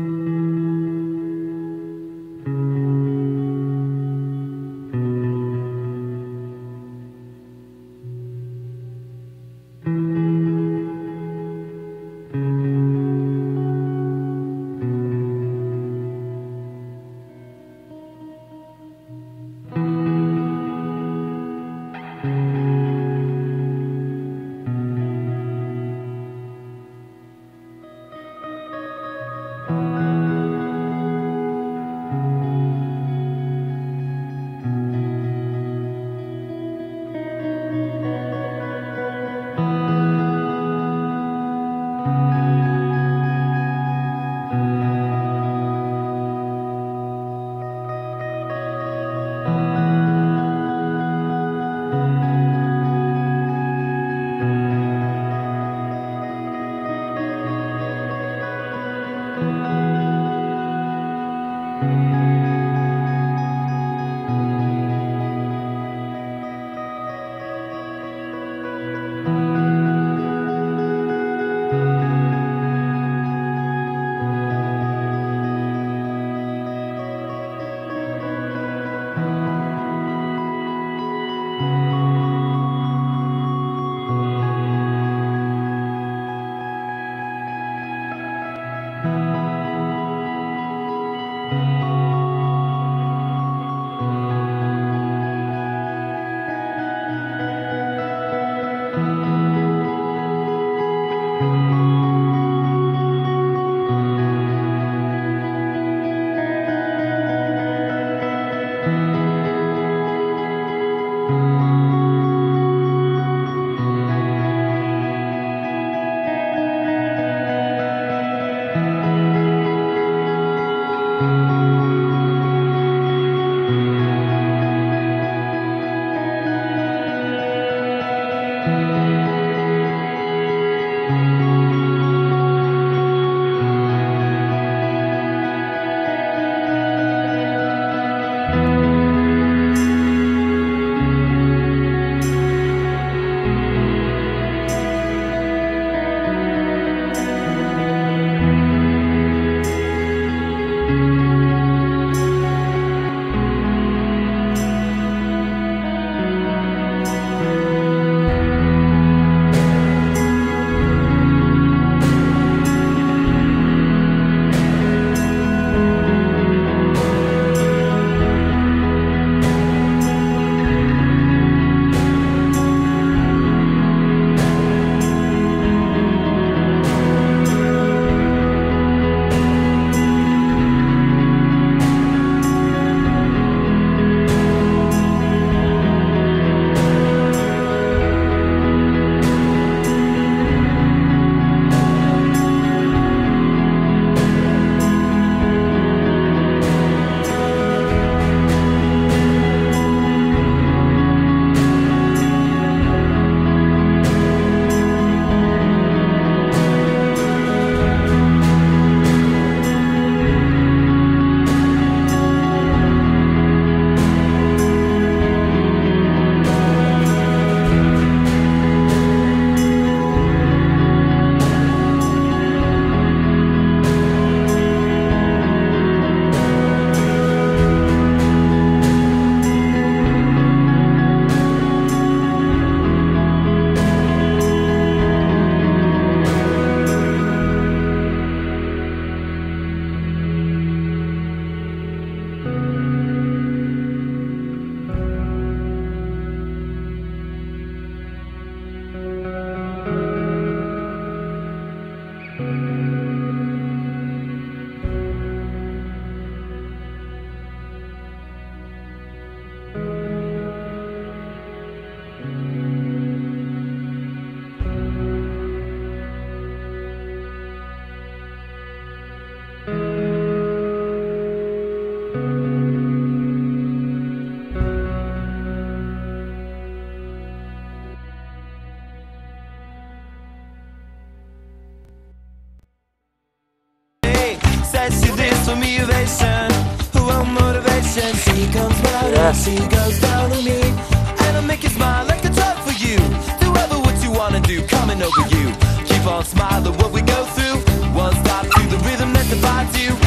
She goes down to me, and I'll make you smile like a drug for you. Do ever what you wanna do, coming over you. Keep on smiling what we go through. One stop to the rhythm that divides you.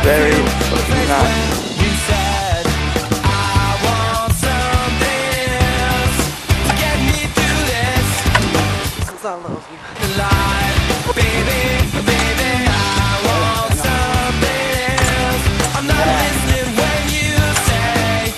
very feel. The place nice. where you said I want something else to get me through this life, baby, baby. I want something else. I'm not listening when you say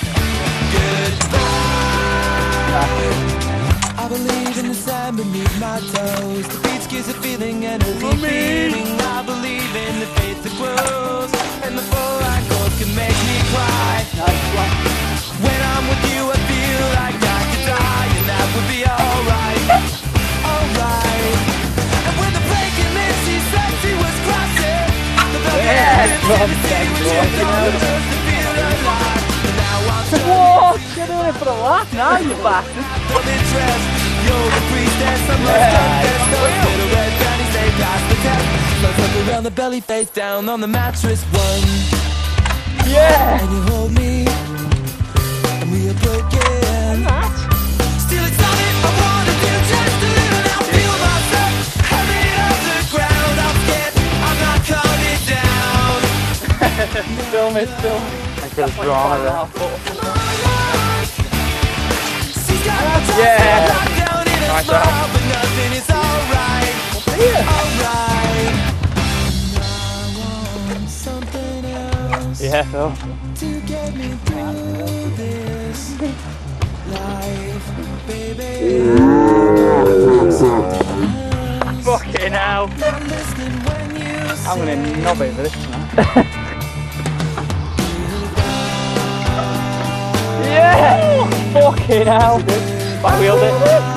goodbye. I believe in the sand beneath my toes. The beach gives a feeling and a deep feeling. I believe in the faith that grows, and the four-line chords can make me cry. When I'm with you, I feel like I could die, and that would be alright, alright. And when the plane came in, she said she was crossing the velvet Tennessee, when she thought it was to feel alive. And now I'm Whoa, you're doing it for the laugh now, you bastard. dressed. You're the priestess, I must confess. Those little red panties, they pass the test. Let's look around the belly, face down on the mattress. One, Yeah. and you hold me, and we are breaking. Still excited, I wanna do just a little. Now feel myself heavy off the ground. I'm scared, I'm not coming down. Film it, film it. Like a drama there. She's got my trust Yeah. locked down in a Nice smile, job. but nothing is alright, alright. I want something else Yeah, Phil. to get me through this life, baby. Fucking hell. Not listening when you I'm gonna say knob it for this now. Yeah! Fucking hell. Back wheeled it.